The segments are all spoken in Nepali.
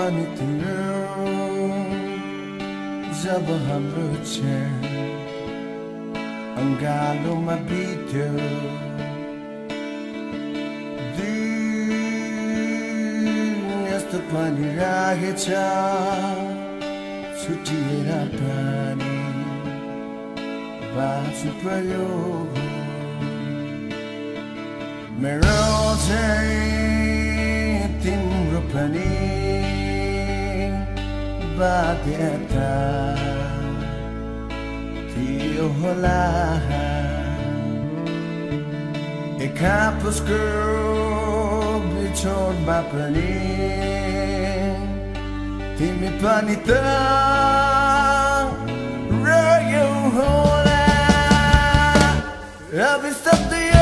पानी तिम्रो जब हाम्रो क्षण अङ्गालोमा बित्यो यस्तो पनि राखेछ छुटिएर पनि बाँच्नु पर्यो मेरो चाहिँ तिम्रो पनि बाध्यता थियो होला एक आपसको बिछोडमा पनि तिमी पनि त रह्यौ होला अभिशप्दियो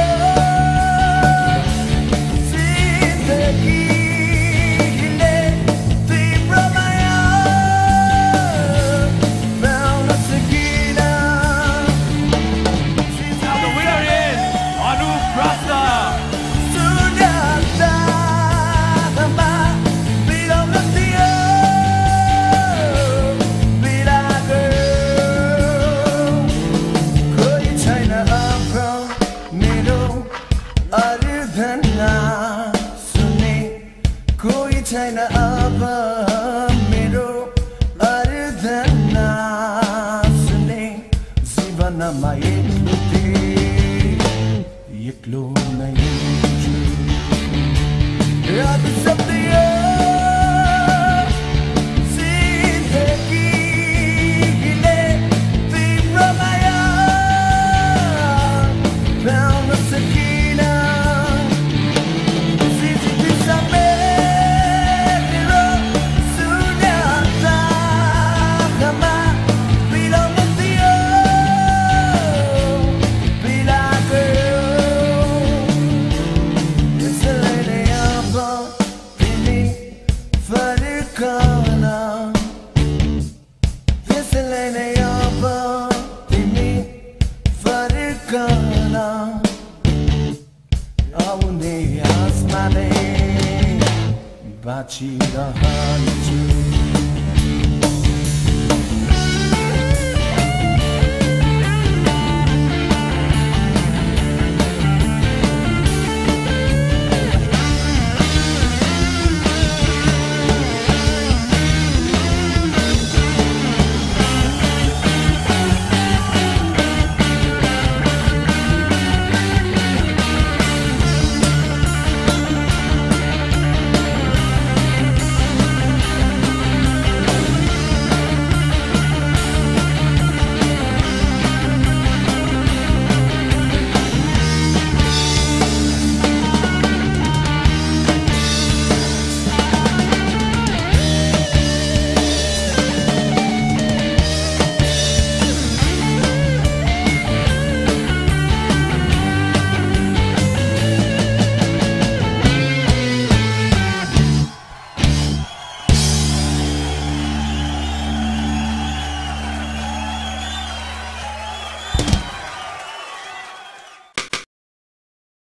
जिन्दगीले तिम्रो माया पाउन सकिन Now the winner is Anuprastha. कोही छैन अब मेरो अर्धना सुने जीवनमा एक्लो नै छु अभिशप्दियो जिन्दगीले तिम्रो माया पाउन सकिन आउने आसमाले बाँचिरहन्छु